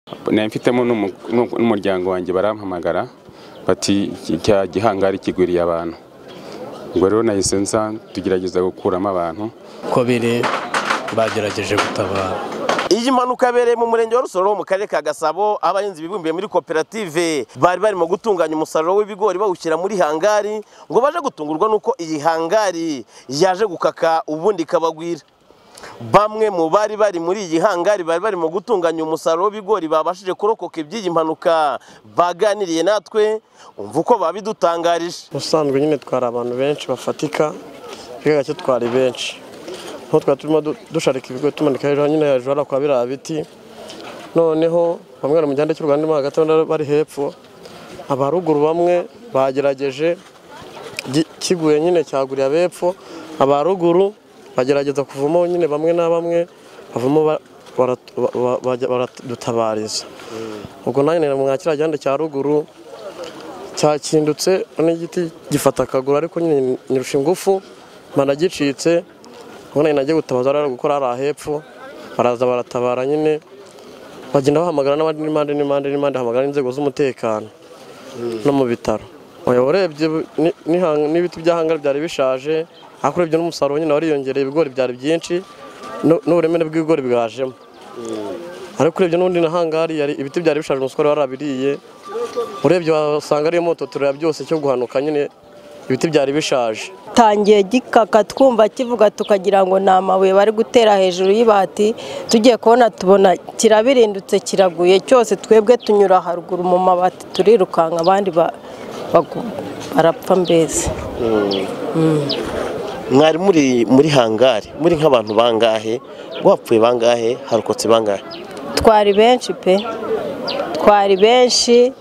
mfitemo n'umuryango wanjye barampamagara bati cya gihangari kigwiriye abantu, ubwo rero nahise nza tugerageza gukuramo abantu ko biri bagerageje gutabara. Iyi mpanuka yabereye mu murenge wa Rusororo mu karere ka Gasabo. Abahinzi bibumbiye muri koperative bari barimo gutunganya umusaruro w'ibigori bawushyira muri hangari ngo baje gutungurwa nuko iyi hangari yaje gukaka ubundi kabagwira. Bamwe mu bari muri iyi hangari bari barimo gutunganya umusaruro w'ibigori babashije kurokoka iby'iyi mpanuka baganiriye natwe, umva uko babidutangarije. Ubusanzwe nyine twari abantu benshi bafatika, bigacyo twari benshi. Aho twatuma dusharika ibigori tumanika hejuru nyine hejuru ara kwa biriya biti, noneho bamwe bari mu gihande cy'u Rwanda hagati bari hepfo, abaruguru bamwe bagerageje kiguye nyine cyaguriye abepfo, abaruguru bagerageza kuvamo nyine bamwe na bamwe bavamo baradutabariza. Ubwo nanjye mwakira gihande cya ruguru cyakindutse n'igiti gifata akaguru, ariko nyine nyirusha ingufu managicitse. Ubona nagiye gutabaza rero gukora ari hepfo, baraza baratabara nyine bagenda bahamagara n'abandi n'imande hamagara inzego z'umutekano no mu bitaro. Urebye n'ibiti by'ahangari byari bishaje, ariko urebye n'umusaruro nyine wariyongereye, ibigori byari byinshi n'uburemere bw'ibigori bwajemo. Ariko urebye n'undi nahangari yari ibiti byari bishaje, umusore warabiriye. Urebye wasanga ariyo moto turya byose cyo guhanuka nyine ibiti byari bishaje. Tangiye gikaka twumva kivuga tukagira ngo ni amabuye bari gutera hejuru y'ibati, tugiye kubona tubona kirabirindutse kiraguye cyose, twebwe tunyura haruguru mu mabati turirukanka, abandi barapfa mbese. Mwari muri hangari muri nk'abantu bangahe, wapfuye bangahe, harokotse bangahe? Twari benshi pe, twari benshi,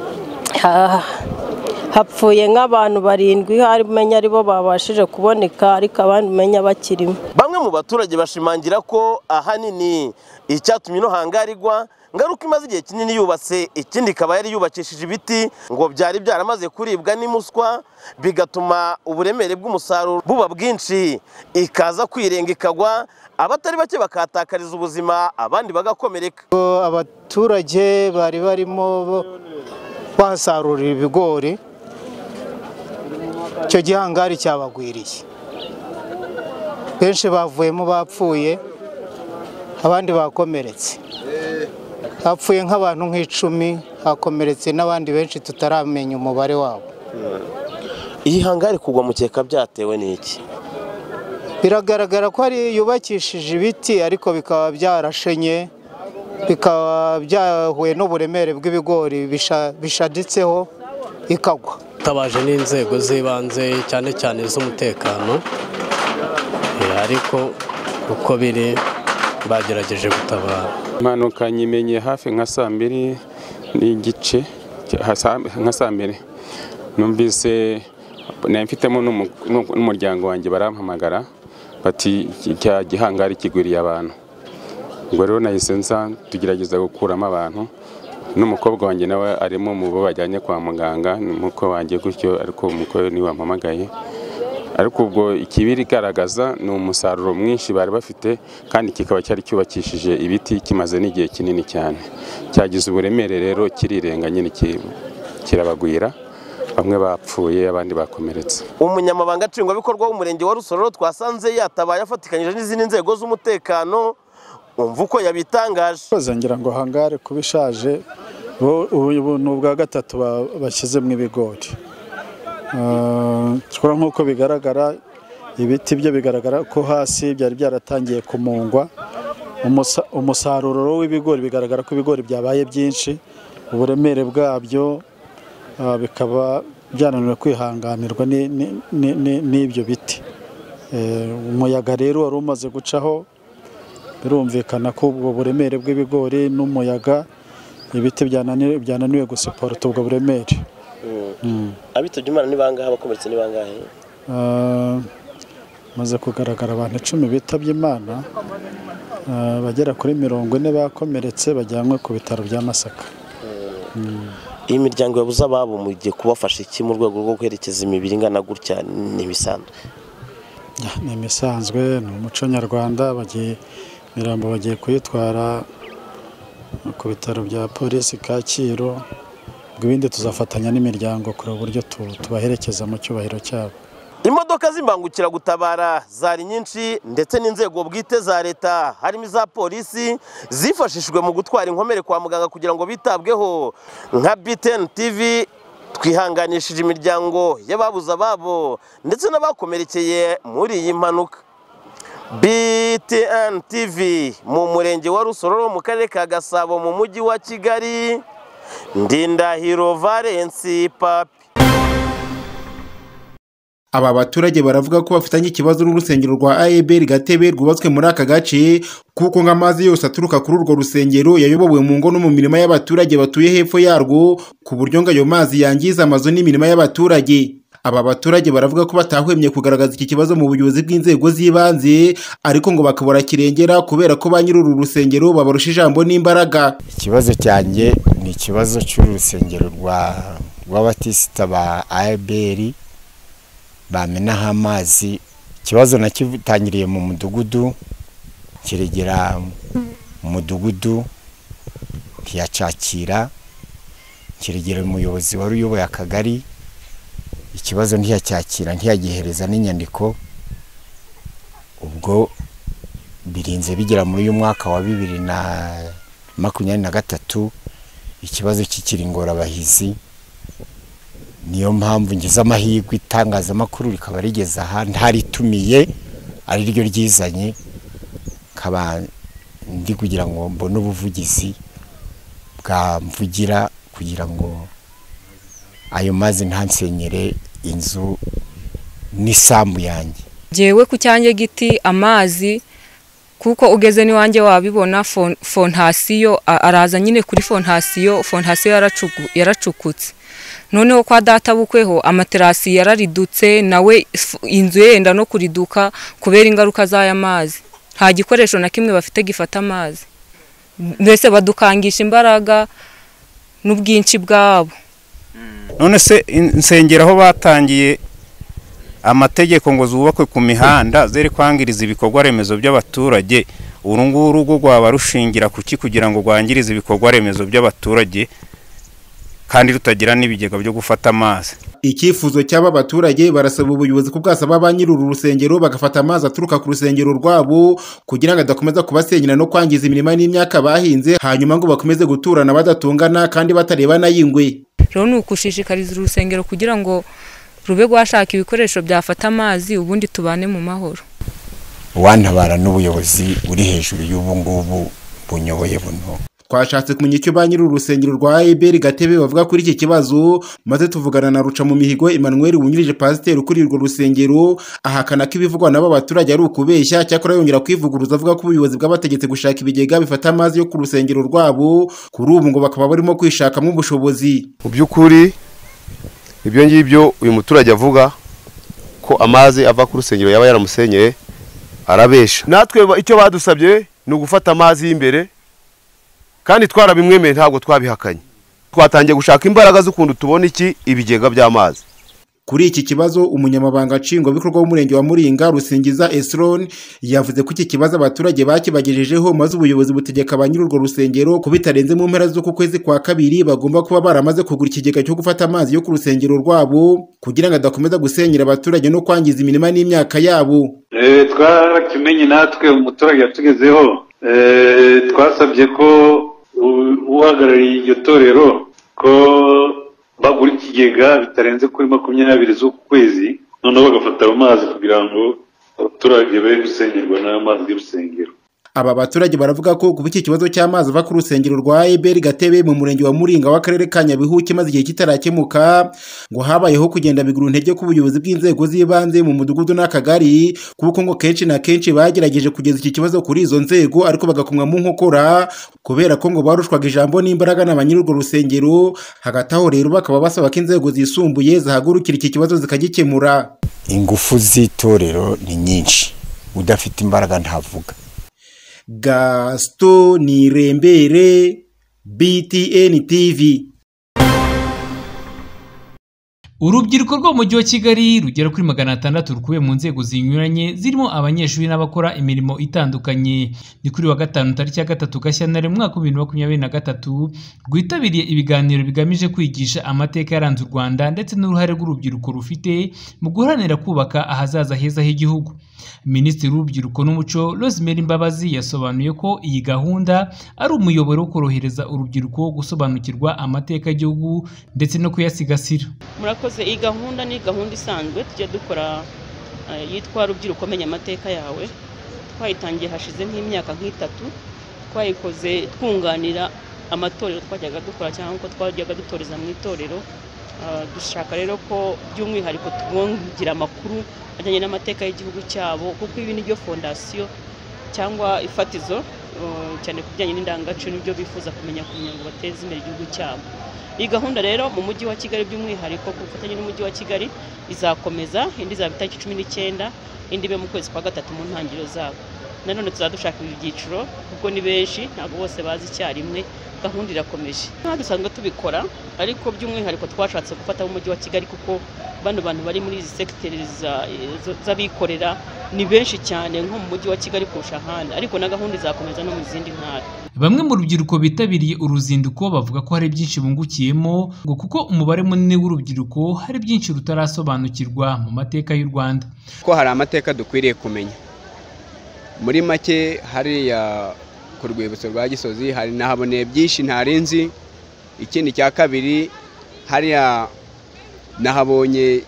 hapfuye nk'abantu 7 hari umenya aribo babashije kuboneka, ariko abandi umenya bakirimo. Bamwe mu baturage bashimangira ko ahanini icyatumye no hangarirwa ngaruka imaze igihe kinini yubatse, ikindi ikaba yari yubakishije ibiti ngo byari byaramaze kuribwa n'imuswa, bigatuma uburemere bw'umusaruro buba bwinshi, ikaza kwirenga ikagwa, abatari bake bakatakariza ubuzima, abandi bagakomereka. Abaturage bari barimo basarurira ibigori, icyo gihangari cyabagwiriye, benshi bavuyemo bapfuye, abandi bakomeretse. Hapfuye nk'abantu nk'icumi, hakomeretse n'abandi benshi tutaramenya umubare wabo. Iyi hangari kugwa mukeka byatewe n'iki? Biragaragara ko ari yubakishije ibiti, ariko bikaba byarashenye, bikaba byahuye n'uburemere bw'ibigori bishaditseho ikagwa. Tabaje n'inzego z'ibanze cyane cyane z'umutekano, ariko uko biri bagerageje gutabara. Impanuka nyimenye hafi nka 2:00 n'igice, nka 2:00 numvise mfitemo n'umuryango wanjye barampamagara bati cya gihangari kigwiriye abantu, ubwo rero nahise nza tugerageza gukuramo abantu, n'umukobwa wanjye nawe arimo mu bo bajyanye kwa muganga, n'umuko wanjye gutyo, ariko umuko ni wampamagaye. Ariko ubwo ikibiri garagaza ni umusaruro mwinshi bari bafite, kandi kikaba cyari cyubakishije ibiti, kimaze n'igihe kinini cyane, cyagize uburemere rero kirirenga nyine kirabagwira, bamwe bapfuye abandi bakomeretse. Umunyamabanga nshingwabikorwa w'umurenge wa Rusororo twasanze yatabaye afatikanyije n'izindi nzego z'umutekano, umva uko yabitangaje. Ngira ngo hangare kubishaje, ubu ni ubwa gatatu bashyizemo ibigori. Nk'uko bigaragara, ibiti byo bigaragara ko hasi byari byaratangiye kumungwa. Umusaruro w'ibigori bigaragara ko ibigori byabaye byinshi, uburemere bwabyo bikaba byananiwe kwihanganirwa n'ibyo biti. Umuyaga rero wari umaze gucaho, birumvikana ko ubwo buremere bw'ibigori n'umuyaga, ibiti byananiwe gusiporta ubwo buremere. Abitabye Imana ni bangahe, abakomeretse ni bangahe? Maze kugaragara abantu 10 bitabye Imana, bagera kuri 40 bakomeretse bajyanwe ku bitaro bya Masaka. Iyi miryango yabuze ababo mu gihe kubafasha iki mu rwego rwo guherekeza imibiri ingana gutya n'ibisanzwe? Ni imisanzwe, ni umuco nyarwanda, mirambo bagiye kuyitwara ku bitaro bya polisi Kacyiru, ibindi tuzafatanya n'imiryango kureba uburyo tubaherekeza mu cyubahiro cyabo. Imodoka z'imbangukiragutabara zari nyinshi ndetse n'inzego bwite za leta harimo iza polisi zifashishijwe mu gutwara inkomere kwa muganga kugira ngo bitabweho. Nka BTN TV twihanganishije imiryango y'ababuze ababo ndetse n'abakomerekeye muri iyi mpanuka. BTN TV mu murenge wa Rusororo mu karere ka Gasabo mu mujyi wa Kigali, Ndindahiro Valence Papi. Aba baturage baravuga ko bafitanye ikibazo n'urusengero rwa AEBR Gatebe rwubatswe muri aka gace kuko nk'amazi yose aturuka kuri urwo rusengero yayobowe mu ngo no mu mirima y'abaturage batuye hepfo yarwo ku buryo ngo ayo mazi yangiza amazu n'imirima y'abaturage. Aba baturage baravuga ko batahwemye kugaragaza iki kibazo mu buyobozi bw'inzego z'ibanze ariko ngo bakabura kirengera kubera ko ba nyir'uru rusengero babarusha ijambo n'imbaraga. Ikibazo cyanjye ni ikibazo cy'urusengero rw'abatisita ba AEBR bamenaho amazi. Ikibazo nakitangiriye mu mudugudu kiregera mu mudugudu ntiyacakira, kiregera umuyobozi wari uyoboye akagari, ikibazo ntiyacyakira ntiyagihereza n'inyandiko. Ubwo birinze bigera muri uyu mwaka wa 2023 ikibazo kikiri ingorabahizi. Niyo mpamvu ngize amahirwe itangazamakuru rikaba rigeze aha ntaritumiye ari ryo ryizanye, kaba ndi kugira ngo mbone ubuvugizi bwamvugira kugira ngo ayo mazi ntansenyere inzu n'isambu yanjye. Jewe ku cyanjye giti amazi kuko ugeze ni wanjye wabibona fondasiyo araza nyine kuri fondasiyo yaracukutse. Noneho kwa data bukweho amaterasi yararidutse nawe inzu yenda no kuriduka kubera ingaruka z'aya mazi. Nta gikoresho na kimwe bafite gifata amazi. Mbese badukangisha imbaraga n'ubwinshi bwabo. None se insengero aho batangiye amategeko ngo zubakwe ku mihanda zere kwangiriza ibikorwa remezo by'abaturage, urunguru rugo rwaba rushingira kuki kugira ngo rwangirize ibikorwa remezo by'abaturage kandi rutagira n'ibigega byo gufata amazi. Icyifuzo cy'aba baturage barasaba ubuyobozi ko bwasaba ba nyir'uru rusengero bagafata amazi aturuka ku rusengero rwabo kugira ngo adakomeza kubasenyera no kwangiza imirima n'imyaka bahinze, hanyuma ngo bakomeze guturana badatungana kandi batarebana y'ingwe. Rero nukushishikariza urusengero kugira ngo rube rwashaka ibikoresho byafata amazi ubundi tubane mu mahoro. Wantabara n'ubuyobozi uri hejuru y'ubu ngubu bunyoboye buno. Twashatse kumenya icyo ba nyir'uru rusengero rwa AEBR Gatebe bavuga kuri iki kibazo, maze tuvugana na Ruca mu mihigo Emmanuel wungirije pasiteri kuri urwo rusengero, ahakana ko ibivugwa n'aba baturage ari ukubeshya. Cyakora yongera kwivuguruza avuga ko ubuyobozi bw'abategetse gushaka ibigega bifata amazi yo ku rusengero rwabo, kuri ubu ngo bakaba barimo kwishakamo ubushobozi. Mu by'ukuri ibyo ngibyo uyu muturage avuga ko amazi ava ku rusengero yaba yaramusenyeye arabesha. Natwe icyo badusabye ni ugufata amazi y'imbere kandi twarabimwemeye, ntabwo twabihakanye. Twatangiye gushaka imbaraga z'ukuntu tubona ibigega by'amazi. Kuri iki kibazo umunyamabanga nshingwabikorwa w'umurenge wa Muringa Rusingiza Esron yavuze ko iki kibazo abaturage bakibagejejeho, maze ubuyobozi butegeka abanyir'urwo rusengero ko bitarenze mu mpera z'uku kwezi kwa kabiri bagomba kuba baramaze kugura ikigega cyo gufata amazi yo ku rusengero rwabo kugira ngo adakomeza gusenyera abaturage no kwangiza imirima n'imyaka yabo. Twarakimenye natwe umuturage yatugezeho, twasabye ko uhagarariye iryo torero ko bagura ikigega bitarenze kuri 20 z'uku kwezi, noneho bagafata amazi kugira ngo abaturage be gusengerwa n'amazi y'urusengero. Aba baturage baravuga ko kuba iki kibazo cy'amazi ava ku rusengero rwa AEBR Gatebe mu murenge wa Muringa w'akarere ka Nyabihu kimaze igihe kitarakemuka, ngo habayeho kugenda bigura intege ku buyobozi bw'inzego z'ibanze mu mudugudu n'akagari, kuko ngo kenshi na kenshi bagerageje kugeza iki kibazo kuri izo nzego ariko bagakumwa mu nkokora kubera ko ngo barushwaga ijambo n'imbaraga n'abanyir'urwo rusengero. Hagati aho rero bakaba basaba ko inzego zisumbuye zahagurukira iki kibazo zikagikemura. Ingufu z'itorero ni nyinshi, udafite imbaraga ntavuga. Gaston Nirembere, BTN TV. Urubyiruko rwo mu mujyi wa Kigali rugera kuri 600 rukubiye mu nzego zinyuranye zirimo abanyeshuri n'abakora imirimo itandukanye. Ni kuri wa gatanu tariki ya 3 Gashyantare mu mwaka wa 2023 rwitabiriye ibiganiro bigamije kwigisha amateka yaranze u Rwanda ndetse n'uruhare rw'urubyiruko rufite mu guharanira kubaka ahazaza heza h'igihugu. Minisitiri w'Urubyiruko n'Umuco Rosemary Mbabazi yasobanuye ko iyi gahunda ari umuyoboro wo korohereza urubyiruko gusobanukirwa amateka y'igihugu ndetse no kuyasigasira. Murakoze, iyi gahunda ni gahunda isanzwe tujya dukora yitwa Rubyiruko menya amateka yawe. Twayitangiye hashize nk'imyaka nk'itatu, twayikoze twunganira amatorero twajyaga dukora cyangwa ko twajyaga dutoreza mu itorero. Dushaka rero ko by'umwihariko tubongira amakuru ajyanye n'amateka y'igihugu cyabo, kuko ibi ni byo fondasiyo cyangwa ifatizo cyane kubijyanye n'indangagaciro n'ibyo bifuza kumenya kugira ngo bateze imbere igihugu cyabo. Iyi gahunda rero mu mujyi wa Kigali by'umwihariko ku bufatanye n'umujyi wa Kigali izakomeza, indi izaba itariki 19, indi ibe mu kwezi kwa gatatu mu ntangiriro zabo. Nanone tuzadushaka ibyiciro kuko ni benshi, ntabwo bose bazi icyarimwe. Gahunda irakomeje. Dusanzwe tubikora, ariko by'umwihariko twashatse gufata mu mujyi wa Kigali kuko bano bantu bari muri izi sekiteri z'abikorera ni benshi cyane nko mu mujyi wa Kigali kurusha ahandi, ariko na gahunda izakomeza no mu zindi ntara. Bamwe mu rubyiruko bitabiriye uruzinduko bavuga ko hari byinshi bungukiyemo ngo kuko umubare munini w'urubyiruko hari byinshi rutarasobanukirwa mu mateka y'u Rwanda. Ko hari amateka dukwiriye kumenya. Muri make hariya ku rwibutso rwa Gisozi hari nahaboneye byinshi ntarinzi. Ikindi cya kabiri hariya nahabonye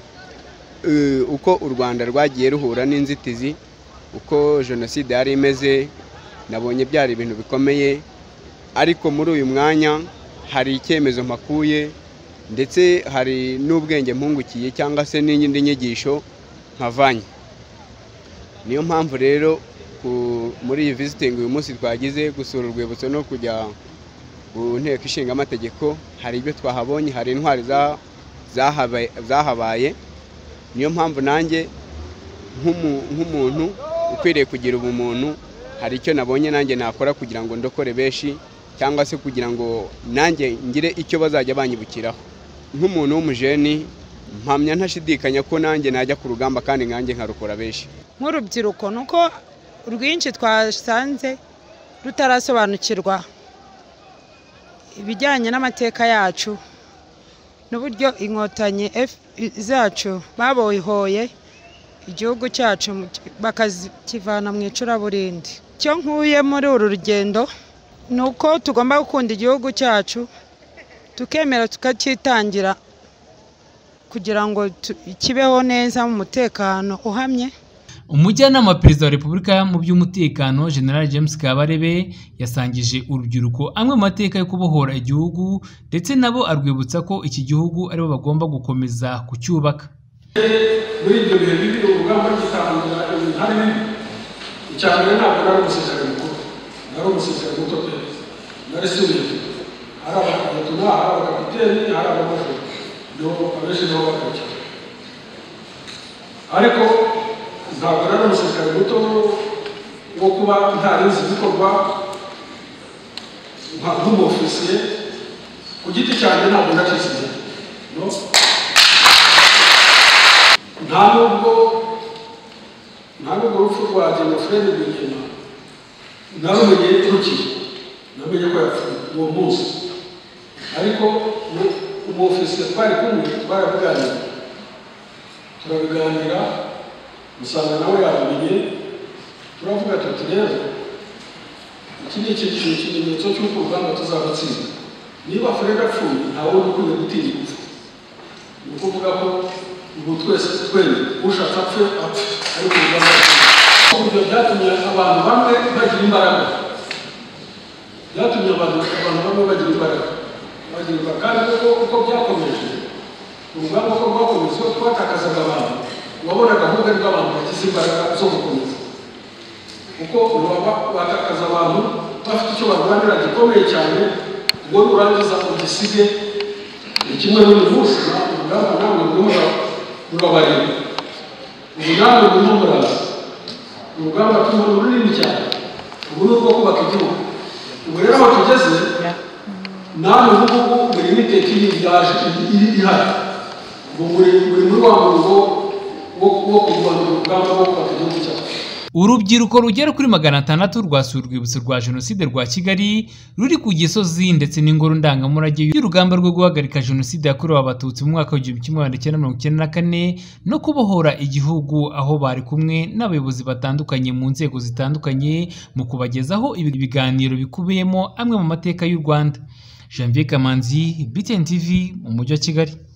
uko u Rwanda rwagiye ruhura n'inzitizi, uko jenoside yari imeze. Nabonye byari ibintu bikomeye, ariko muri uyu mwanya hari icyemezo mpakuye ndetse hari n'ubwenge mpungukiye cyangwa se n'indi nyigisho nkavanye. Niyo mpamvu rero muri iyi visiting uyu munsi twagize gusura urwibutso no kujya ku nteko ishinga amategeko, hari ibyo twahabonye, hari intwari zahabaye. Niyo mpamvu nanjye nk'umuntu ukwiriye kugira ubumuntu, hari icyo nabonye nanjye nakora kugira ngo ndokore benshi cyangwa se kugira ngo nanjye ngire icyo bazajya banyibukiraho. Nk'umuntu w'umujeni mpamya ntashidikanya ko nanjye najya ku rugamba kandi nkanjye nkarukora benshi. Nk'urubyiruko nuko rwinshi twasanze rutarasobanukirwa ibijyanye n'amateka yacu n'uburyo inkotanyi zacu babohoye igihugu cyacu bakakivana mu icuraburindi. Cyo nkuye muri uru rugendo ni uko tugomba gukunda igihugu cyacu, tukemera tukakitangira kugira ngo kibeho neza mu mutekano uhamye. Umujyanama wa Perezida wa Repubulika mu by'umutekano General James Kabarebe yasangije urubyiruko amwe mu mateka yo kubohora igihugu ndetse nabo arwibutsa ko iki gihugu aribo bagomba gukomeza kucyubaka. Muri ibyo bihe bibi urugamba gitangira hari icyambere ntabwo ari umusirikare mukuru, ari umusirikare muto pe, nari subiye hari abakapiteni, hari abakapiteni, hari abamajoro, niho abenshi niho bakajya, ariko ntabwo ari umusirikare muto wo kuba ntarinzi ibikorwa nk'umufisiye. Ku giti cyanjye ntabwo ndacisize, nta nubwo urupfu rwa Fred Rwigema narumenye rukiye, namenye ko yapfuye uwo munsi, ariko umufisiye twari kumwe turabiganira usanga nawe yamenye. Turavuga tuti rero iki ni ikimenyetso cy'uko urugamba tuzabatsinda. Niba Fred apfuye nta wundi ukwiye gutinya gupfa. Ni ukuvuga ko ubu twese ushatse apfe ariko urugamba ibyo byatumye abantu bamwe bagira imbaraga, kandi uko byakomeje urugamba ko rwakomeza twatakazaga abantu, wabonaga ahubwo ari abantu bagize imbaraga zo gukomeza, kuko watakaza abantu bafite icyo barwanira gikomeye cyane ngo nurangiza ugisige. Kimwe n'uyu munsi urugamba namwe rurabareba, ubu namwe murimo muraza urugamba turimo runini cyane. Ubu ni urwo kubaka igihugu. Ubu rero aho tugeze namwe nk'ubu muri miteti yaje ihari muri wa murongo wo kurwanira urugamba rwo kubaka igihugu cyacu. Urubyiruko rugera kuri 600 rwasuye urwibutso rwa Jenoside rwa Kigali ruri ku Gisozi ndetse n'ingoro ndangamurage y'urugamba rwo guhagarika Jenoside yakorewe Abatutsi mu mwaka wa 1994 no kubohora igihugu, aho bari kumwe n'abayobozi batandukanye mu nzego zitandukanye mu kubagezaho ibiganiro bikubiyemo amwe mu mateka y'u Rwanda. Janvier Kamanzi, BTN TV, mu mujyi wa Kigali.